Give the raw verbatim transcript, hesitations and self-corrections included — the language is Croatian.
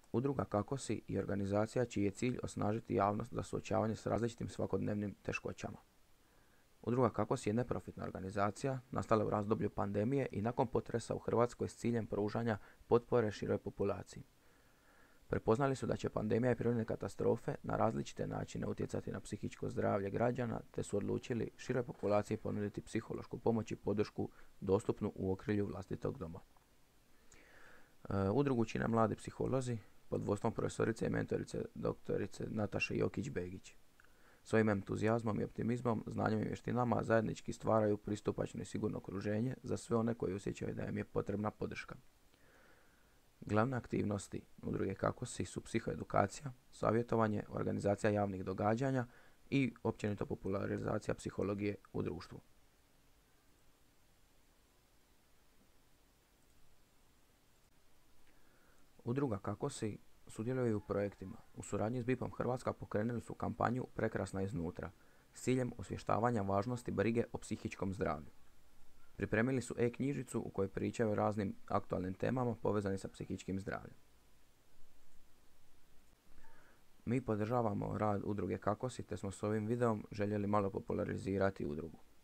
Udruga Kakosi je organizacija čiji je cilj osnažiti javnost za suočavanje s različitim svakodnevnim teškoćama. Udruga Kakosi je neprofitna organizacija, nastala u razdoblju pandemije i nakon potresa u Hrvatskoj s ciljem pružanja potpore široj populaciji. Prepoznali su da će pandemija i prirodne katastrofe na različite načine utjecati na psihičko zdravlje građana, te su odlučili široj populaciji ponuditi psihološku pomoć i podršku dostupnu u okrilju vlastitog doma. E, udrugu čine mladi psiholozi pod vodstvom profesorice i mentorice doktorice Nataše Jokić-Begić. Svojim entuzijazmom i optimizmom, znanjem i vještinama zajednički stvaraju pristupačno i sigurno okruženje za sve one koji osjećaju da im je potrebna podrška. Glavne aktivnosti udruge Kakosi su psihoedukacija, savjetovanje, organizacija javnih događanja i općenito popularizacija psihologije u društvu. Udruga Kakosi sudjeluje u projektima. U suradnji s B I P-om Hrvatska pokrenuli su kampanju Prekrasna iznutra s ciljem osvještavanja važnosti brige o psihičkom zdravlju. Pripremili su e-knjižicu u kojoj pričaju o raznim aktualnim temama povezanim sa psihičkim zdravljem. Mi podržavamo rad udruge Kakosi te smo s ovim videom željeli malo popularizirati udrugu.